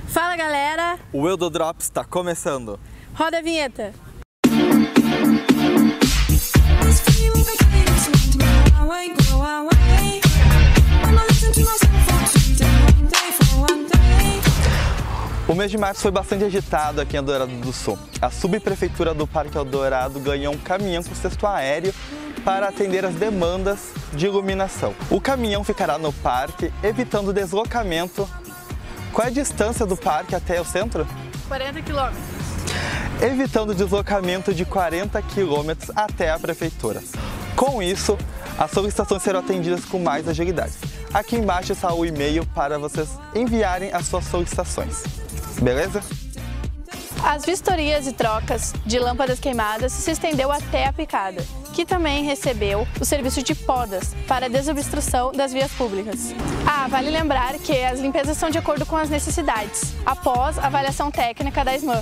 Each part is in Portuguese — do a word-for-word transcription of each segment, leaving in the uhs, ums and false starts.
Fala galera! O Eldodrops está começando! Roda a vinheta! O mês de março foi bastante agitado aqui em Eldorado do Sul. A subprefeitura do Parque Eldorado ganhou um caminhão com cesto aéreo para atender as demandas de iluminação. O caminhão ficará no parque, evitando deslocamento. Qual é a distância do parque até o centro? quarenta quilômetros. Evitando o deslocamento de quarenta quilômetros até a prefeitura. Com isso, as solicitações serão atendidas com mais agilidade. Aqui embaixo está o e-mail para vocês enviarem as suas solicitações. Beleza? As vistorias e trocas de lâmpadas queimadas se estendeu até a picada, que também recebeu o serviço de podas para a desobstrução das vias públicas. Ah, vale lembrar que as limpezas são de acordo com as necessidades, após a avaliação técnica da SMAN.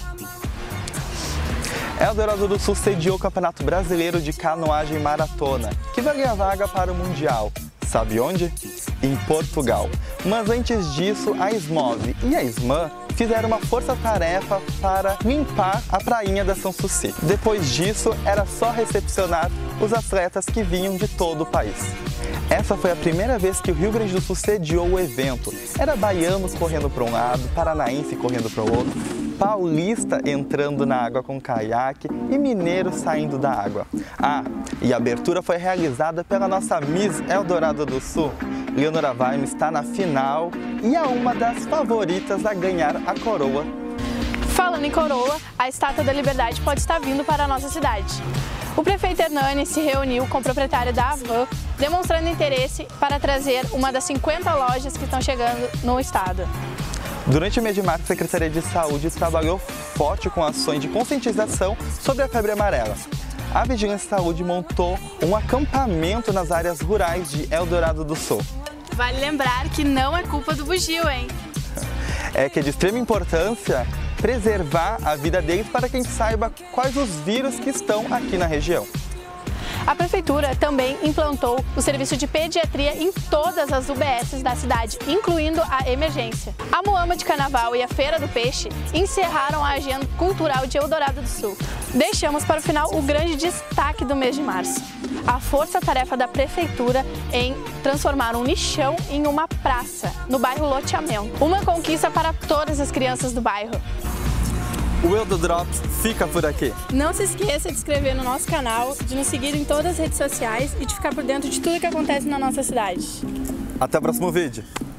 Eldorado do Sul sediou o Campeonato Brasileiro de Canoagem Maratona, que vai ganhar vaga para o Mundial. Sabe onde? Em Portugal. Mas antes disso, a SMOV e a SMAN fizeram uma força-tarefa para limpar a prainha da São Suci. Depois disso, era só recepcionar os atletas que vinham de todo o país. Essa foi a primeira vez que o Rio Grande do Sul sediou o evento. Era baiano correndo para um lado, paranaense correndo para o outro, paulista entrando na água com caiaque e mineiro saindo da água. Ah, e a abertura foi realizada pela nossa Miss Eldorado do Sul. Leonora Vaime está na final e é uma das favoritas a ganhar a coroa. Falando em coroa, a Estátua da Liberdade pode estar vindo para a nossa cidade. O prefeito Hernani se reuniu com o proprietário da Avan, demonstrando interesse para trazer uma das cinquenta lojas que estão chegando no estado. Durante o mês de março, a Secretaria de Saúde trabalhou forte com ações de conscientização sobre a febre amarela. A Vigilância Saúde montou um acampamento nas áreas rurais de Eldorado do Sul. Vale lembrar que não é culpa do bugio, hein? É que é de extrema importância preservar a vida deles para que a gente saiba quais os vírus que estão aqui na região. A Prefeitura também implantou o serviço de pediatria em todas as U B Ss da cidade, incluindo a emergência. A Moama de Carnaval e a Feira do Peixe encerraram a agenda cultural de Eldorado do Sul. Deixamos para o final o grande destaque do mês de março: a força-tarefa da Prefeitura em transformar um lixão em uma praça, no bairro Loteamento. Uma conquista para todas as crianças do bairro. O Eldodrops fica por aqui. Não se esqueça de se inscrever no nosso canal, de nos seguir em todas as redes sociais e de ficar por dentro de tudo que acontece na nossa cidade. Até o próximo vídeo.